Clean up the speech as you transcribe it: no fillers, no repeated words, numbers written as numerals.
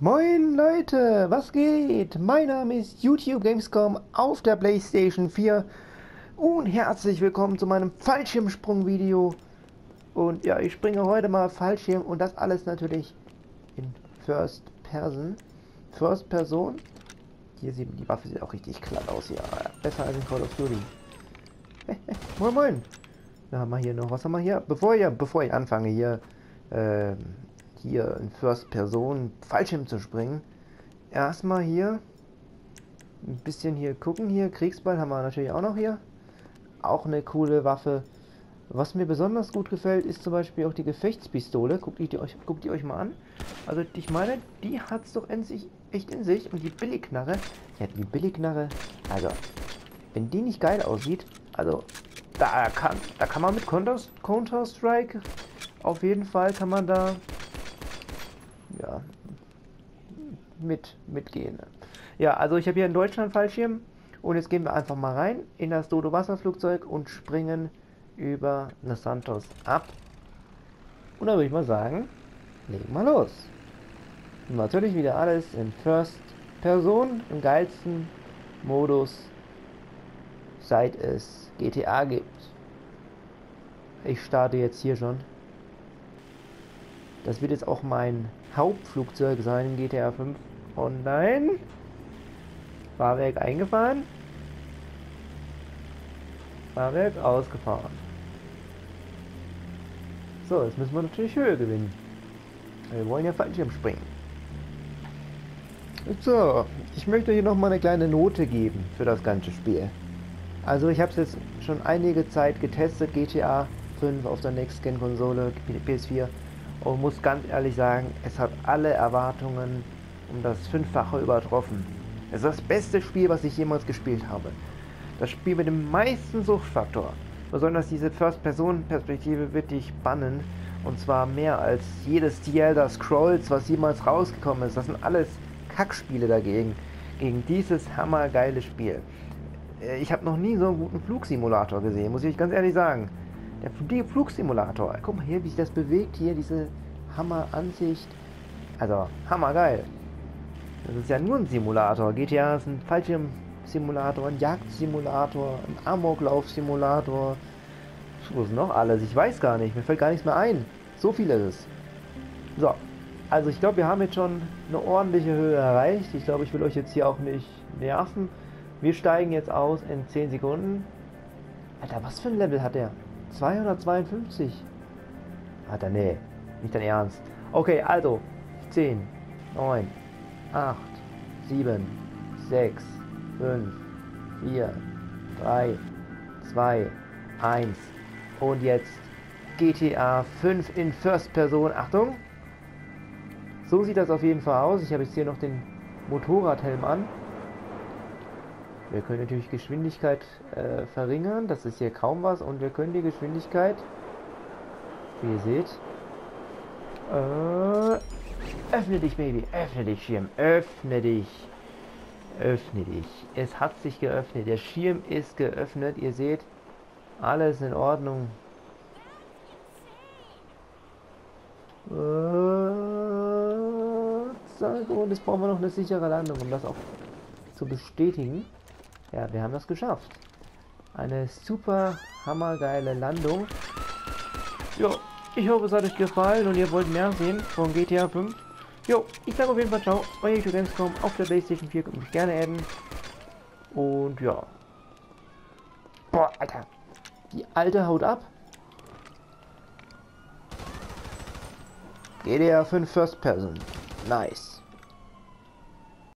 Moin Leute, was geht? Mein Name ist YouTube Gamescom auf der PlayStation 4 und herzlich willkommen zu meinem Fallschirmsprung-Video. Und ja, ich springe heute mal Fallschirm und das alles natürlich in First Person. First Person. Hier sieht die Waffe sieht auch richtig glatt aus hier. Besser als in Call of Duty. Moin moin. Da haben wir hier noch, was haben wir hier? Bevor ich anfange hier in First Person Fallschirm zu springen, erstmal hier ein bisschen hier gucken. Hier Kriegsball haben wir natürlich auch noch hier. Auch eine coole Waffe. Was mir besonders gut gefällt, ist zum Beispiel auch die Gefechtspistole. Guckt die euch mal an. Also ich meine, die hat es doch echt in sich. Und die Billigknarre, ja die Billigknarre, also wenn die nicht geil aussieht, also da kann man mit Counter-Strike auf jeden Fall kann man da ja mitgehen. Ja, also ich habe hier in Deutschland Fallschirm und jetzt gehen wir einfach mal rein in das Dodo Wasserflugzeug und springen über Los Santos ab. Und dann würde ich mal sagen, legen wir los. Und natürlich wieder alles in First Person, im geilsten Modus, seit es GTA gibt. Ich starte jetzt hier schon. Das wird jetzt auch mein Hauptflugzeug sein in GTA 5. Oh nein! Fahrwerk eingefahren. Fahrwerk ausgefahren. So, jetzt müssen wir natürlich Höhe gewinnen. Wir wollen ja Fallschirm springen. So, ich möchte hier noch mal eine kleine Note geben für das ganze Spiel. Also ich habe es jetzt schon einige Zeit getestet, GTA 5 auf der Next-Gen-Konsole, PS4. Und muss ganz ehrlich sagen, es hat alle Erwartungen um das Fünffache übertroffen. Es ist das beste Spiel, was ich jemals gespielt habe. Das Spiel mit dem meisten Suchtfaktor. Besonders diese First-Person-Perspektive wird dich bannen. Und zwar mehr als jedes The Elder Scrolls, was jemals rausgekommen ist. Das sind alles Kackspiele dagegen. Gegen dieses hammergeile Spiel. Ich habe noch nie so einen guten Flugsimulator gesehen, muss ich ganz ehrlich sagen. Der Flugsimulator. Guck mal hier, wie sich das bewegt. Hier diese Hammeransicht. Also, hammergeil. Das ist ja nur ein Simulator. GTA ist ein Fallschirmsimulator, ein Jagdsimulator, ein Amoklaufsimulator. Was ist noch alles? Ich weiß gar nicht. Mir fällt gar nichts mehr ein. So viel ist es. So. Also ich glaube, wir haben jetzt schon eine ordentliche Höhe erreicht. Ich glaube, ich will euch jetzt hier auch nicht nerven. Wir steigen jetzt aus in 10 Sekunden. Alter, was für ein Level hat der? 252. Alter, nee. Nicht dein Ernst. Okay, also. 10, 9, 8, 7, 6, 5, 4, 3, 2, 1. Und jetzt GTA 5 in First Person. Achtung. So sieht das auf jeden Fall aus. Ich habe jetzt hier noch den Motorradhelm an. Wir können natürlich Geschwindigkeit verringern. Das ist hier kaum was. Und wir können die Geschwindigkeit, wie ihr seht, öffne dich, Baby. Öffne dich, Schirm. Öffne dich. Öffne dich. Es hat sich geöffnet. Der Schirm ist geöffnet. Ihr seht, alles in Ordnung. Zack. Und jetzt brauchen wir noch eine sichere Landung, um das auch zu bestätigen. Ja, wir haben das geschafft. Eine super hammergeile Landung. Jo, ich hoffe, es hat euch gefallen und ihr wollt mehr sehen von GTA 5. Jo, ich sage auf jeden Fall ciao. Euer YouTube Gamescom auf der PlayStation 4. Könnt mich gerne adden. Und ja. Boah, Alter. Die Alte haut ab. GTA 5 First Person. Nice.